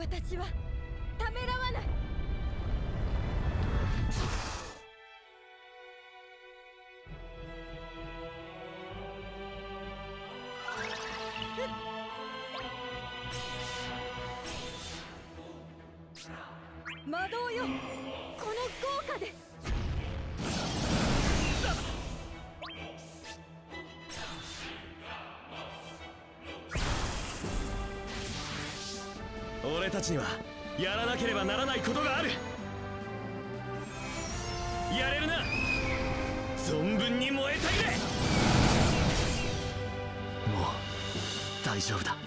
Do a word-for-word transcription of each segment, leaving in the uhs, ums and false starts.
私はためらわない。魔導よ、この豪華で。 俺たちにはやらなければならないことがある。やれるな、存分に燃えたぎれ。もう大丈夫だ。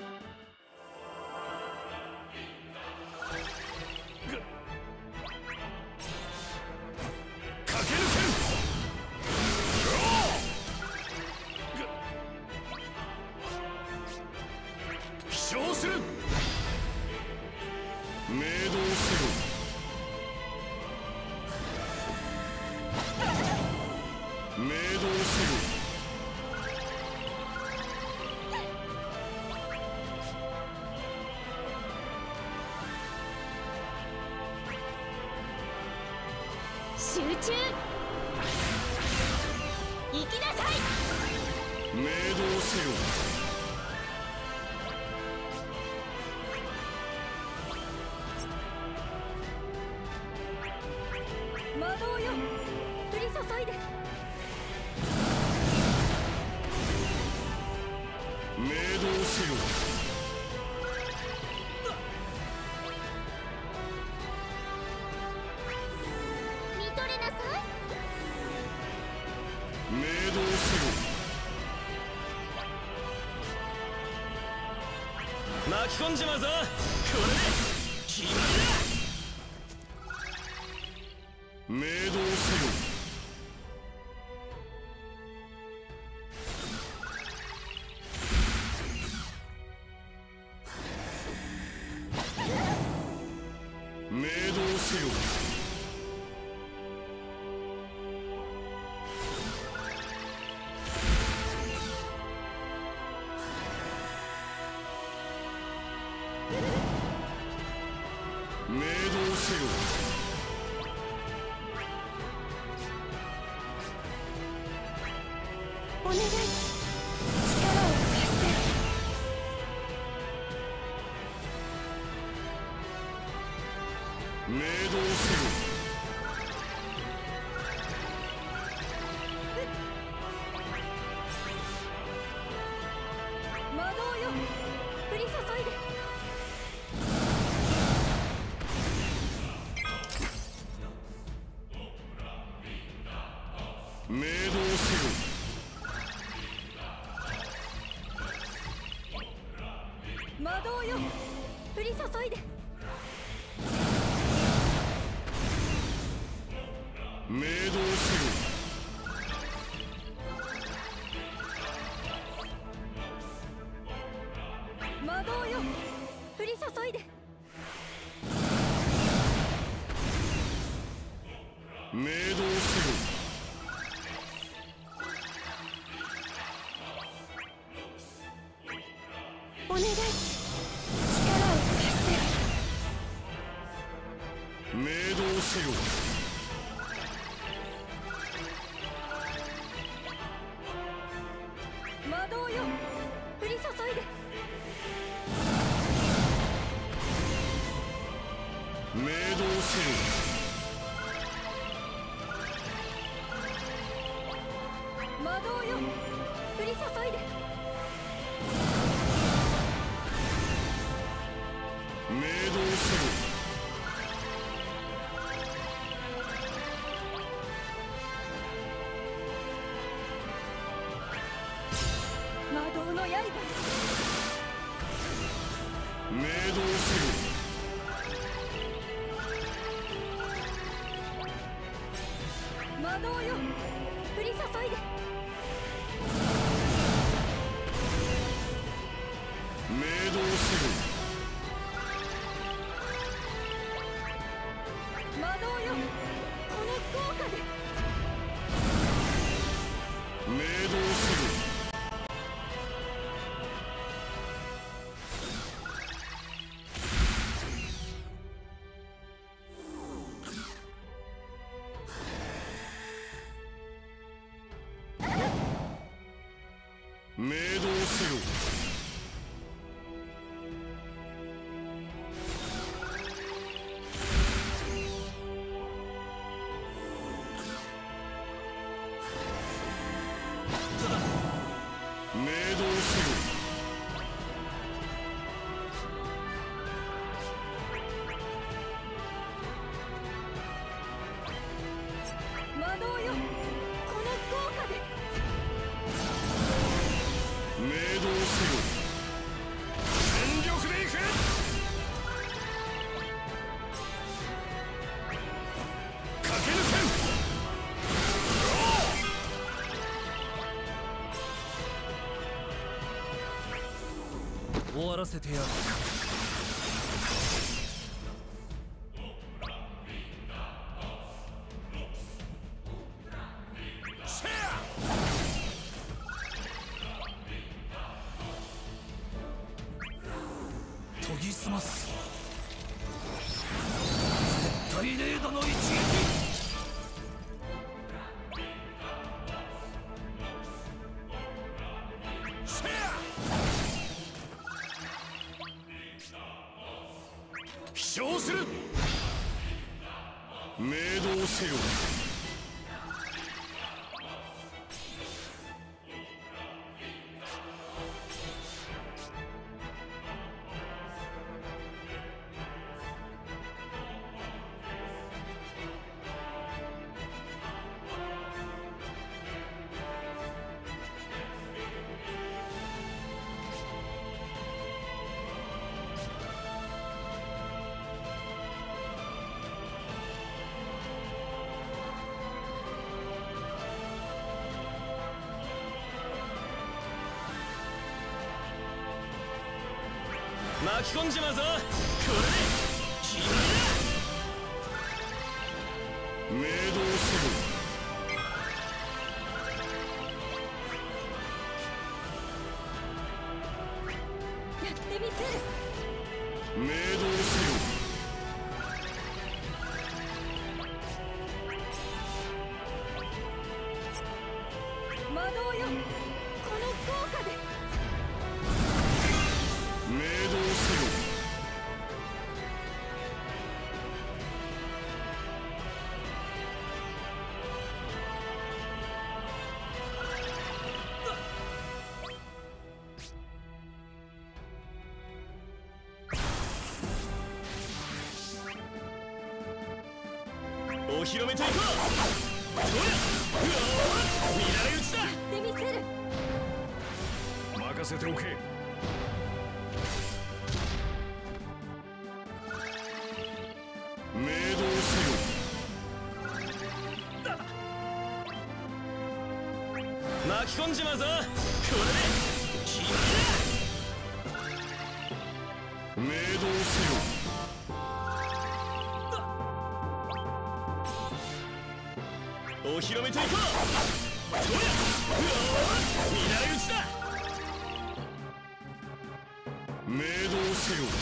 集中、行きなさい。 明動せよ。 魔導よ、降り注いで。 明動せよ。巻き込んじまうぞ。これで決まりだ。明動せよ。明動せよ。明動せよ。 お願い、力を貸して。 明動せよ。 魔導よ、降り注いで。 明動せよ。 魔導よ、降り注いで。 明動せよ。 魔導よ、降り注いで。 明動せよ。 お願い、力を貸して。 明動せよ。 魔導よ、降り注いで。 明動せよ。 魔導よ、降り注いで。 明動せよ。 魔導の刃。 明動せよ。 魔導よ、降り注いで。 明動せよ。 魔導よ、この豪華で。 明動せよ。明明動せよ。終わらせてやる。研ぎ澄ます。絶対零度の一撃。飛翔する。明動せよ。巻き込んじまうぞ。これで決まりだ。明動せよ。 やってみせる。 明動せよ。 魔導よ、この効果で。 明動せよ。お披露目といこう。どうや。うおー、乱れ打ちだ。 やってみせる。 任せておけ。明動せよ。巻き込んじまうぞ。これで決まりだ。明動せよ。お披露目といこう。どうや。うおー、乱れ打ちだ。明動せよ。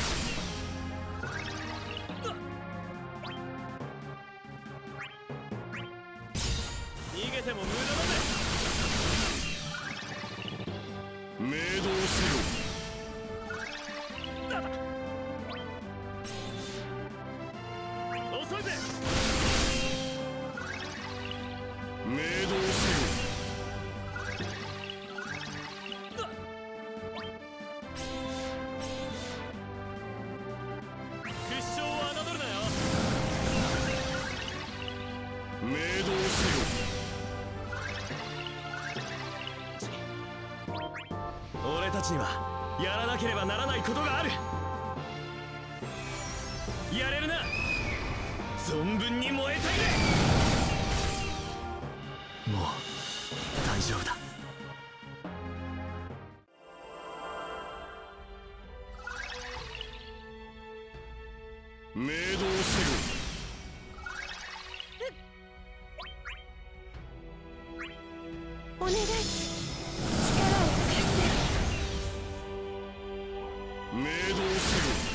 逃げても無駄だぜ。明動せよ。遅いぜ。明動せよ。屈強を侮るなよ。明動せよ。俺たちにはやらなければならないことがある。やれるな。存分に燃えたいね。もう大丈夫だ。明動せよ。 お願い、力を貸して。 明動せよ。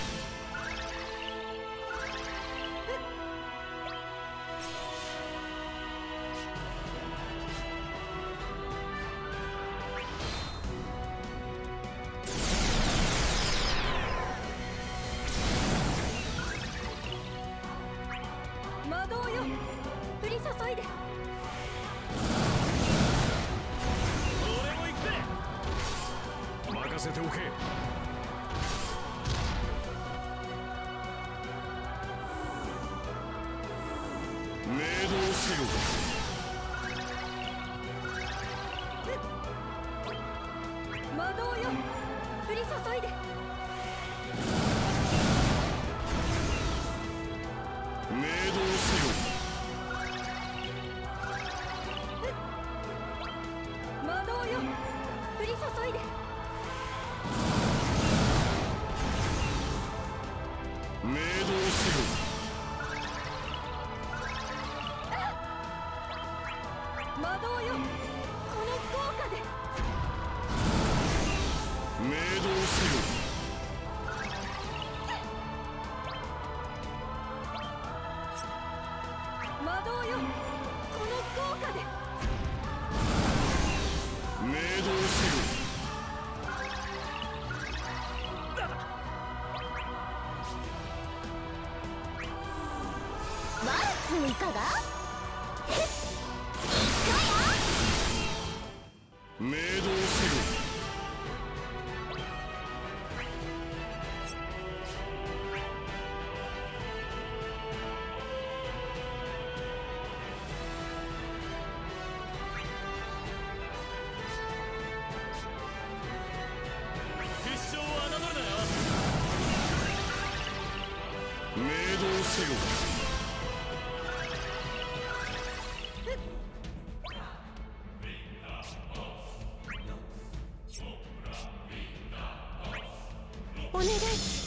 任せておけ。明動せよ。 魔導よ、降り注いで。 明動せよ。 魔導よ、降り注いで。 明動せよ。 魔導よ、この効果で。 明動せよ。 魔導よ、この効果で。 明動せよ。 ワルツいかが？ 明動せよ。決勝を侮るなよ。明動せよ。 お願い。